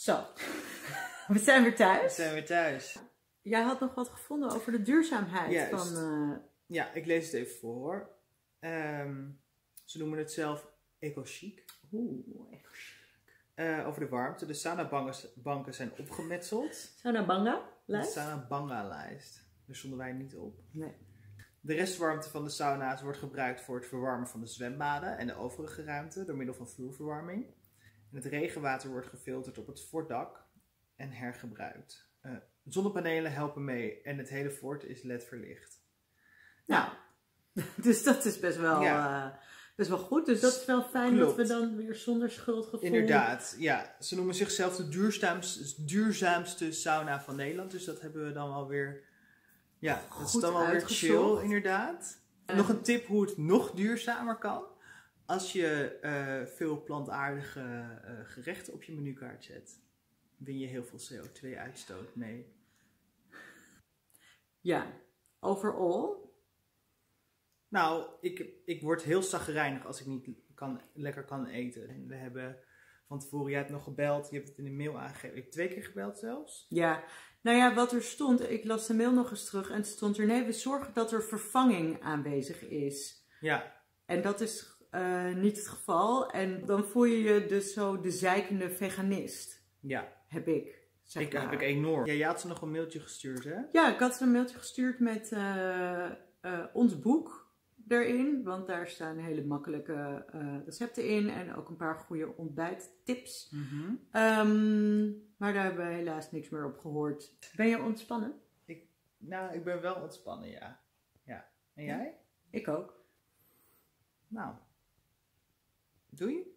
Zo, we zijn weer thuis. We zijn weer thuis. Jij had nog wat gevonden over de duurzaamheid Juist. van... Ja, ik lees het even voor hoor. Ze noemen het zelf eco-chic. Oeh, eco-chic. Over de warmte. De saunabanken zijn opgemetseld. Saunabanga-lijst? De Saunabanga-lijst. Daar stonden wij niet op. Nee. De restwarmte van de sauna's wordt gebruikt voor het verwarmen van de zwembaden en de overige ruimte door middel van vloerverwarming. En het regenwater wordt gefilterd op het fortdak en hergebruikt. Zonnepanelen helpen mee en het hele fort is LED-verlicht. Nou, dus dat is best wel, best wel goed. Dus dat is wel fijn. Klopt. Dat we dan weer zonder schuldgevoel... Inderdaad, ja. Ze noemen zichzelf de duurzaamste sauna van Nederland. Dus dat hebben we dan wel weer... Ja, dat is dan wel weer chill, inderdaad. Nog een tip hoe het nog duurzamer kan. Als je veel plantaardige gerechten op je menukaart zet, win je heel veel CO2-uitstoot mee. Ja, overal. Nou, ik word heel chagrijnig als ik niet lekker kan eten. We hebben van tevoren, jij hebt nog gebeld, je hebt het in de mail aangegeven. Ik heb 2 keer gebeld zelfs. Ja, nou ja, wat er stond, ik las de mail nog eens terug en het stond er, nee, we zorgen dat er vervanging aanwezig is. Ja. En dat is niet het geval. En dan voel je je dus zo de zeikende veganist. Ja. Heb ik. Heb ik enorm. Ja, jij had ze nog een mailtje gestuurd, hè? Ja, ik had ze een mailtje gestuurd met ons boek erin. Want daar staan hele makkelijke recepten in. En ook een paar goede ontbijttips. Maar daar hebben we helaas niks meer op gehoord. Ben je ontspannen? Ik ben wel ontspannen, ja. En jij? Ik ook. Nou, doei.